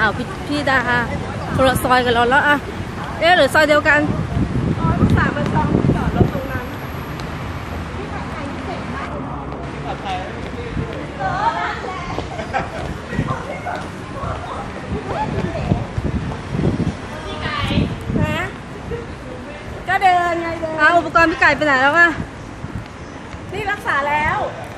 าวพี่ดาคนละซอยกันแล้วอะเอ๊ะหรือซอยเดียวกันลูกสาวเป็นซองจอดรถตรงนั้นพี่ผัดไทยเก่งมากพี่ผัดไทยพี่ไก่นะก็เดินไงเดินอุปกรณ์พี่ไก่ไปไหนแล้วอะนี่รักษาแล้ว